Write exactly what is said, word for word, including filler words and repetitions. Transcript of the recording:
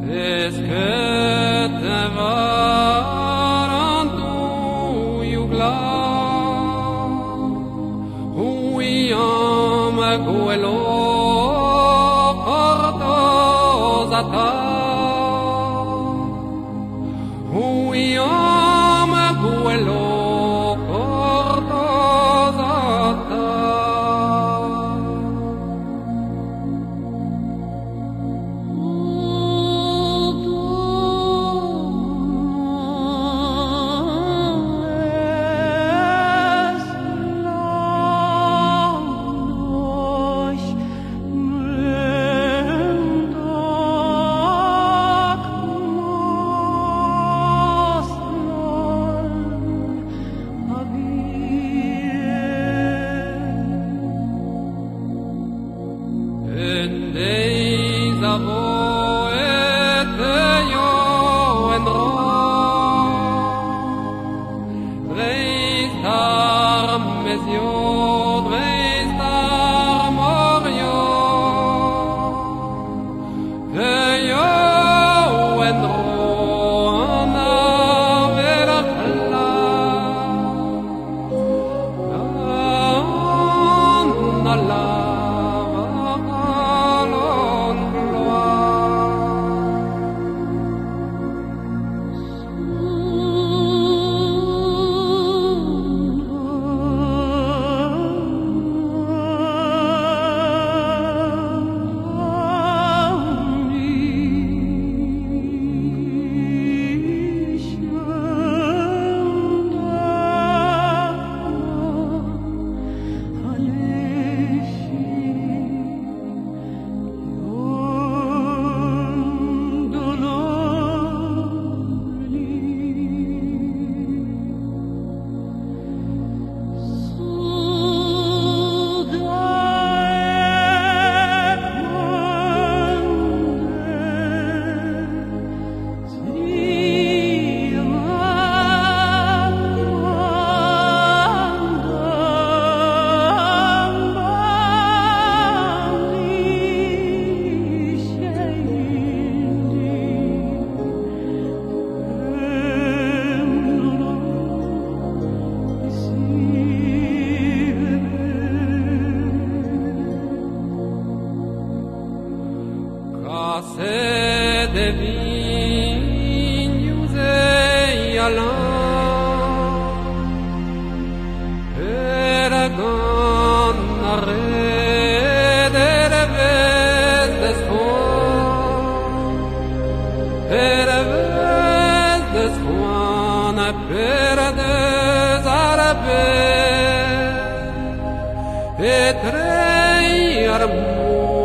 Est-ce que te varantu iugla? Huiam quello cortosata. Huiam quello cortosata. In deze woord jo en rood, drees daar met jo, drees daar maar jo, de jo en rood na weer klaar, na la. Se de vignes et allant, Eragon arrêt de revés d'espoir, revés d'espoir, perdes arabes, et trei armour.